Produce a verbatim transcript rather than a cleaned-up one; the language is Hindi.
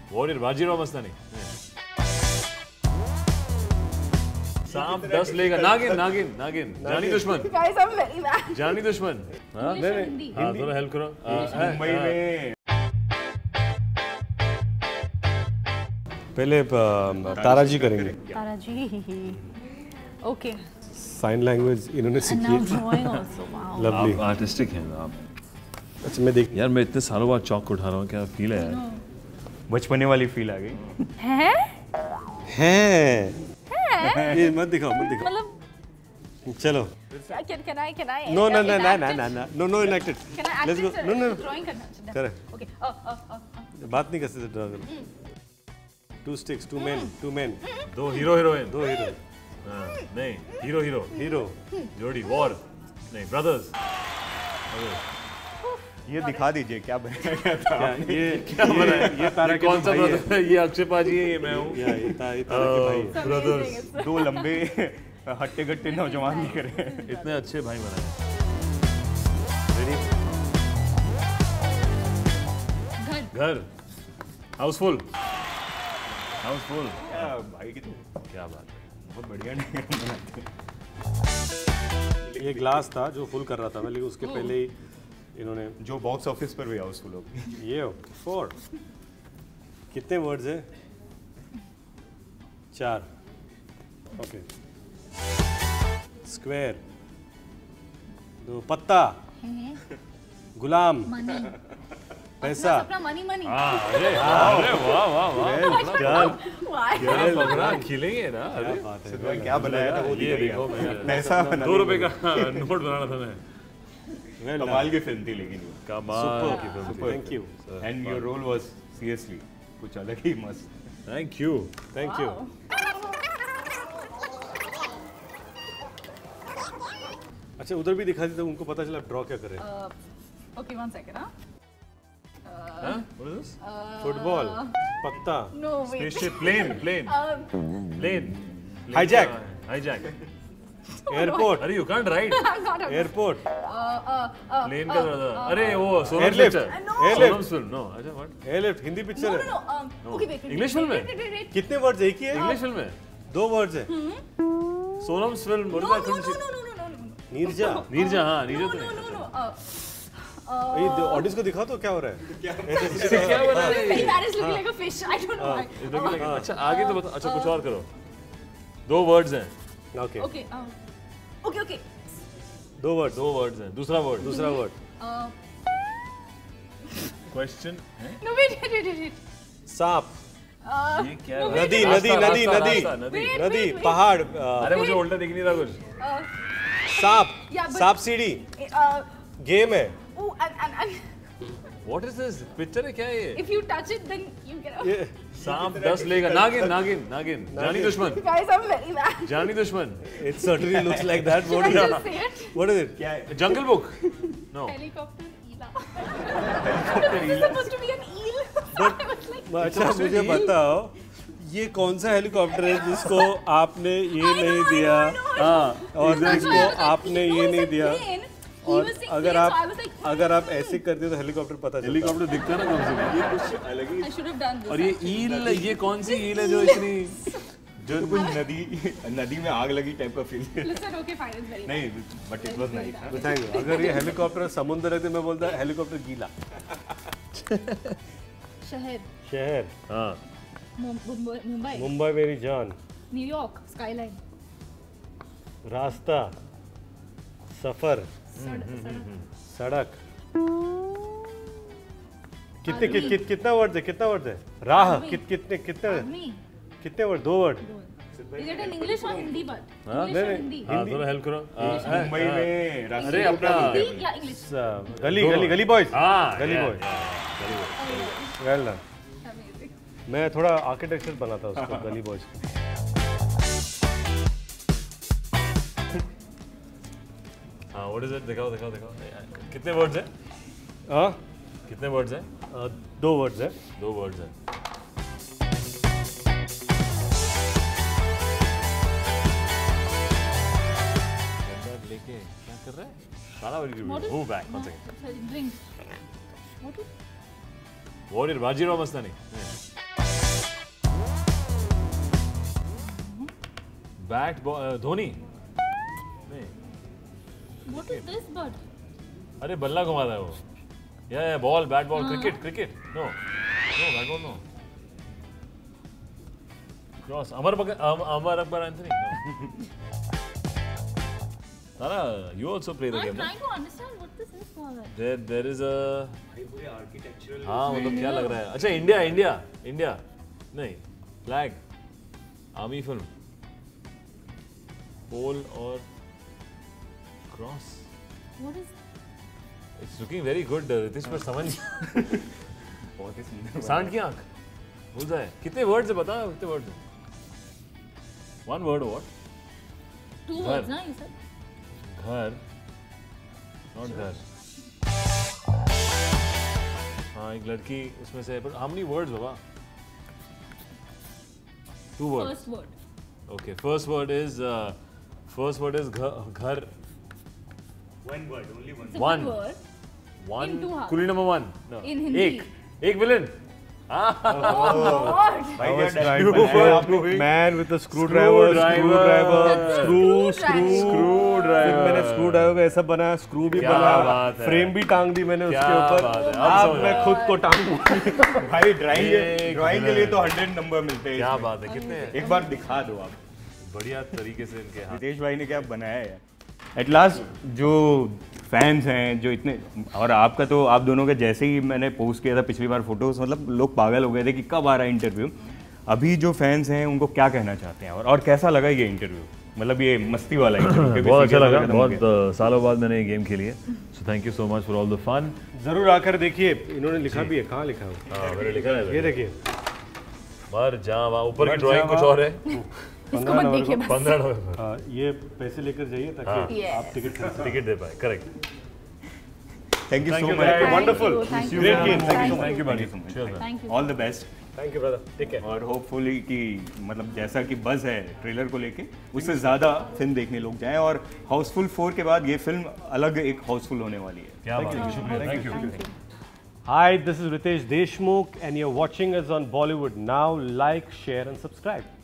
वॉरियर बाजीराव मस्तानी। सांप दस लेगा। नागिन नागिन नागिन जानी दुश्मन। Guys, I'm very bad. Jaani दुश्मन। हाँ हिंदी। हाँ थोड़ा हेल्प करो। मुंबई में पहले ताराजी करेंगे। Taraji. Okay. साइन लैंग्वेज इन्होंने And सीखी now है। drawing also. Wow. लवली। आप आर्टिस्टिक हैं आप। अच्छा मैं देख यार मैं इतने सालों बाद चौक उठा रहा हूँ, क्या फील है यार? बचपने वाली फील आ गई। है? हैं ये मत दिखाओ मत दिखाओ मतलब चलो can can I can I? No no no enact no it? No no no no enacted Can I act let's go it? No no Drawing करना। करे Okay. Oh oh oh. oh. बात नहीं कर सकते ड्रा कर two sticks two men two men दो हीरो हीरोइन। दो हीरो हाँ, नहीं हीरो हीरो हीरो जोड़ी वॉर नहीं ब्रदर्स। ये दिखा दीजिए क्या बनाया गया था। ये क्या बना है? ये तारा के कौन सा भाई है। ब्रदर है? ये अक्षय पाजी है, ये मैं हूँ। या ये ता- ये तारा के भाई है। It's Brothers. amazing, it's- दो लंबे हट्टे गट्टे नौजवान दिख रहे हैं। इतने अच्छे भाई बनाए। घर। घर हाउसफुल हाउसफुल। भाई की तो क्या बात है। बहुत बढ़िया नहीं बनाते। ये ग्लास था जो फुल कर रहा था मैं, लेकिन उसके पहले ही इन्होंने जो बॉक्स ऑफिस पर भी हाउसफुल हो गई। ये हो फोर कितने वर्ड्स हैं? चार ओके स्क्वायर दो पत्ता गुलाम Money. पैसा अपना money money. हाँ अरे अरे वाह वाह वाह Why? क्या पकड़ा खिलेंगे ना। अरे बात है तो क्या बनाया था वो ये दिखाइए देखो आप। मैं पैसा बना दो रुपए का नोट बनाना था मैं। Well कमाल done. की फिल्म थी लेकिन वो। कमाल की फिल्म थी। Thank you. And your role was seriously कुछ अलग ही मस्त। Thank you. Thank you Wow. अच्छा उधर भी दिखा दी तो उनको पता चला ड्रॉ क्या करे। Uh, okay, one second, huh? हाँ what is this? फुटबॉल पत्ता No, wait. Spaceship plane plane Um, plane Hijack. hijack airport अरे you can't ride I'm not a- airport Uh, uh, uh, plane uh, का दरवाजा। अरे वो Sonam Airlift. Picture No. Sonam film no अच्छा what Airlift Hindi No, picture no, है। no. Um, okay, wait, wait. English wait, film wait, है? wait, wait, wait. कितने वर्ड्स एक ही है? इंग्लिश फिल्म है दो वर्ड्स है। Sonam film No, no, no, no, no, no, no, no. Neerja Neerja हाँ नीरजा No, तो no, नहीं no, no. Uh, ये ऑडियंस को दिखा तो क्या हो रहा है? क्या बना रहे Maybe that is looking like a fish. I don't know why. It's looking like- अच्छा आगे तो बता अच्छा कुछ और करो। दो वर्ड्स हैं okay Okay. Um, okay, okay. दो वर्ड्स दो वर्ड्स हैं दूसरा वर्ड दूसरा वर्ड Uh, क्वेश्चन है no, wait, wait, wait, wait, wait. सांप Uh, ये क्या no, है? wait, नदी wait, नदी रास्ता, नदी रास्ता, नदी रास्ता, नदी Wait. नदी wait. पहाड़ अ, अरे मुझे उल्टा दिख नहीं रहा कुछ। Uh, सांप Yeah, but- सांप सीढ़ी uh, गेम है oh, and, and, and what is this picture है क्या ये? if you touch it, then you get. ये सांप दस लेगा। नागिन नागिन नागिन जानी दुश्मन Guys, I'm very bad. Jaani Dushman it certainly looks like that Should what I is just say it? What is it क्या है? Jungle Book no Helicopter Ela. This is supposed to be an eel. So I was like, अच्छा मुझे बताओ ये कौन सा हेलीकॉप्टर है जिसको आपने ये I नहीं know, I दिया know, I know. हाँ और That's why I जिसको was like, आपने no, ये it's नहीं a दिया plane. He और was saying अगर plane, आप so I was like, अगर आप ऐसे करते तो हेलीकॉप्टर पता चलता। हेलीकॉप्टर दिखता ना कम से कम। ये कुछ अलग ही। I should have done this. और ये ईल ये कौन सी ईल है जो इतनी जो कुछ नदी नदी में आग लगी टाइप का feel. Listen, okay, fine, it's very bad. नहीं बट इट वाज नाइस। बताएंगे अगर ये हेलीकॉप्टर समुद्र है तो मैं बोलता हेलीकॉप्टर गीला। शहर, शहर हाँ मुंबई, मुंबई, मुंबई मेरी जान न्यूयॉर्क, स्काईलाइन, रास्ता सफर सड़क कितने कि, कि, कितना वर्ड है कितना वर्ड है राह कित, कितने कितने आदमी. कितने वर्ड दो word Is it in English or Hindi? But हाँ? English or नहीं, Hindi? हाँ थोड़ा हेल्प करो। हाँ, मुंबई हाँ। में रास्ते अरे को अपना क्या बोलते हैं? Hindi या English? स- गली गली गली बॉयज हाँ गली yeah, boy yeah, well done Amazing. मैं थोड़ा आर्किटेक्चर बनाता उसको गली बॉयज हाँ व्हाट इज इट दिखाओ दिखाओ दिखाओ। कितने वर्ड्स हैं? हाँ कितने वर्ड्स हैं? अ, दो वर्ड्स है दो वर्ड्स हैं। लेके क्या कर रहा है? सारा What is- move back one second. Sorry, drink. What is? Warrior Bajirao Mastani. Bat Dhoni नहीं What is this bird? अरे बल्ला घुमाता है वो या या ball bat ball cricket cricket no no bat ball no cross Amar बक Amar Akbar Anthony no Tara, you also play the I'm game, no? trying to understand what this is for. There, there is a. भाई पूरे आर्किटेक्चरल हाँ मतलब क्या लग रहा है? अच्छा इंडिया, इंडिया, इंडिया, नहीं, फ्लैग, आर्मी फिल्म, पोल और cross. What is? It's looking very good, Ritesh पर समझ. बहुत ही सुंदर. सांड की आँख, भूल जाए. कितने वर्ड्स है बता? कितने वर्ड्स है? One word what? Two घर. words, ना you said? घर, not घर. हाँ एक लड़की उसमें से but how many words Baba? Two words. First word. Okay, first word is uh, first word is घ- घर. One word, only one. It's a One. good word. One. In two halves. Quli number one. No. In Hindi. एक एक villain. Oh God! भाई I was क्या trying dash to बनाया say आपने? man with a screwdriver, Screwdriver. screwdriver, screw, Screwdriver. screw. फिर मैंने screwdriver का ऐसा बनाया, screw भी क्या बनाया, बात है। frame भी टांग दी मैंने क्या उसके ऊपर. बात है, अब अब समझ मैं आया। खुद को टांगूंगा. भाई ड्राइंग एक ड्राइंग के लिए minute. तो हंड्रेड नंबर मिलते हैं क्या इसमें. बात है कितने हैं? एक बार दिखा दो आप. बढ़िया तरीके से इनके हाथ. रितेश भाई ने क्या बनाया है एट लास्ट. जो फैंस हैं जो इतने, और आपका तो आप दोनों का जैसे ही मैंने पोस्ट किया था पिछली बार फोटोज, मतलब लोग पागल हो गए थे कि कब आ रहा है इंटरव्यू. अभी जो फैंस हैं उनको क्या कहना चाहते हैं और, और कैसा लगा ये इंटरव्यू, मतलब ये मस्ती वाला इंटरव्यू? बहुत अच्छा लगा. बहुत uh, सालों बाद मैंने ये गेम खेली है. So thank you so much for all the fun. जरूर आकर देखिए. इन्होंने लिखा भी है. कहाँ लिखा है? हाँ मैंने लिखा है. ये देखिए. मर जा वहाँ ऊपर की मर ड्राइंग जा कुछ वहाँ। और है. इसको मत देखिए बस. पंद्रह नवंबर हाँ, ये पैसे लेकर जाइए ताकि Yes. आप टिकट खरीद सकें. टिकट दे पाए. Correct. Thank you Thank so you, much. guys. Thank Wonderful. you, Thank you. Great game. Thank Thank you. you. Thank you very much. Cheers, man. Thank you. All the best. Thank you, brother. Take care. और होपफुली कि मतलब जैसा कि बज़ है ट्रेलर को लेके, उससे ज़्यादा फिल्म देखने लोग जाएं. और हाउसफुल फोर के बाद ये फिल्म अलग एक हाउसफुल होने वाली है. क्या बात है. शुक्रिया. Thank you. Thank you. Hi, this is Ritesh Deshmukh and you're watching us on Bollywood Now. Like, share and subscribe.